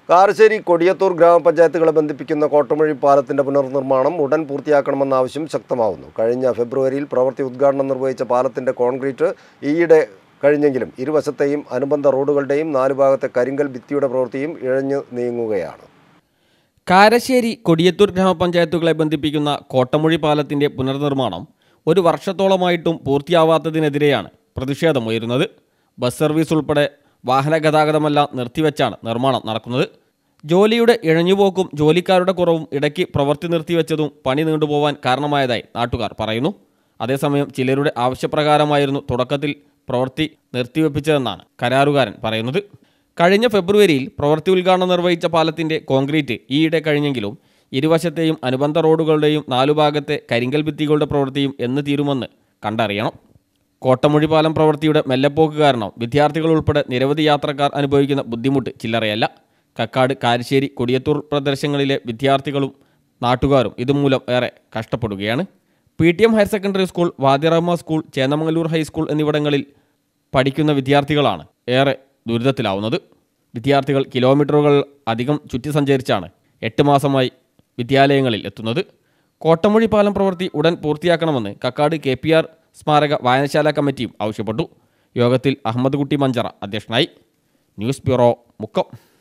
കാരശ്ശേരി കൊടിയത്തൂർ ഗ്രാമപഞ്ചായത്തുകളെ ബന്ധിപ്പിക്കുന്ന കോട്ടമൊഴി പാലത്തിന്റെ പുനർനിർമ്മാണം ഉടൻ പൂർത്തിയാക്കണമെന്ന ആവശ്യം ശക്തമാവുന്നു. കഴിഞ്ഞ ഫെബ്രുവരിയിൽ പ്രവൃത്തി ഉദ്ഘാടനം നിർവഹിച്ച പാലത്തിന്റെ കോൺക്രീറ്റ് ഈയിടെ കഴിഞ്ഞെങ്കിലും ഇരുവശത്തെയും അനുബന്ധ റോഡുകളുടെയും 4 ഭാഗത്തെ കരിങ്കൽ ഭിത്തിയുടെ പ്രവൃത്തിയും ഇഴഞ്ഞു നീങ്ങുകയാണ്. കാരശ്ശേരി കൊടിയത്തൂർ ഗ്രാമപഞ്ചായത്തുകളെ ബന്ധിപ്പിക്കുന്ന കോട്ടമൊഴി പാലത്തിന്റെ പുനർനിർമ്മാണം 1 വർഷത്തോളമായിട്ടും പൂർത്തിയാവാത്തതിനെതിരെയാണ് പ്രതിഷേധമുയരുന്നത്. ബസ് സർവീസ് ഉൾപ്പെടെ വാഹന ഗതാഗതമെല്ലാം നിർത്തിവെച്ചാണ് നിർമ്മാണം നടക്കുന്നത്. ജോലിയുടെ ഇഴഞ്ഞുപോക്കും ജോലിക്കാരുടെ കുറവും ഇടയ്ക്ക് പ്രവൃത്തി നിർത്തിവെച്ചതും പണി നീണ്ടുപോകാൻ കാരണമായതായി നാട്ടുകാർ പറയുന്നു. അതേസമയം ചിലരുടെ ആവശ്യപ്രകാരമായിരുന്നു തുടക്കത്തിൽ പ്രവൃത്തി നിർത്തിവെപ്പിച്ചതെന്നാണ് കരാറുകാരൻ പറയുന്നത്. കഴിഞ്ഞ ഫെബ്രുവരിയിൽ പ്രവൃത്തി ഉദ്ഘാടനം നിർവഹിച്ച പാലത്തിന്റെ കോൺക്രീറ്റ് ഈയിടെ കഴിഞ്ഞെങ്കിലും ഇരുവശത്തെയും അനുബന്ധ റോഡുകളുടെയും 4 ഭാഗത്തെ കരിങ്കൽ ഭിത്തികളുടെ പ്രവൃത്തിയും എന്ന് തീരുമെന്ന് കണ്ടറിയണം. കോട്ടമൊഴി പാലം പ്രവൃത്തിയുടെ മെല്ലെപ്പോക്ക് കാരണം വിദ്യാർത്ഥികൾ ഉൾപ്പെടെ നിരവധി യാത്രക്കാർ അനുഭവിക്കുന്ന ബുദ്ധിമുട്ട് ചില്ലറയല്ല. കക്കാട്, കാരശ്ശേരി, കൊടിയത്തൂർ പ്രദേശങ്ങളിലെ വിദ്യാർത്ഥികളും നാട്ടുകാരും ഇതുമൂലം ഏറെ കഷ്ടപ്പെടുകയാണ്. PTM higher secondary school, Vadirahma school, Chennamangallur high school എന്നിവിടങ്ങളിൽ പഠിക്കുന്ന വിദ്യാർത്ഥികളാണ് ഏറെ ദുരിതത്തിലാവുന്നത്. വിദ്യാർത്ഥികൾ കിലോമീറ്ററുകൾ അധികം ചുറ്റി സഞ്ചരിച്ചാണ് 8 മാസമായി വിദ്യാലയങ്ങളിൽ എത്തുന്നത്. കോട്ടമൊഴി പാലം പ്രവൃത്തി ഉടൻ പൂർത്തിയാക്കണമെന്ന് കക്കാട് KPR സ്മാരക വായനശാല കമ്മിറ്റിയും ആവശ്യപ്പെട്ടു. യോഗത്തിൽ അഹമ്മദ് കുട്ടി മഞ്ചറ അധ്യക്ഷനായി. News bureau, Mukkam.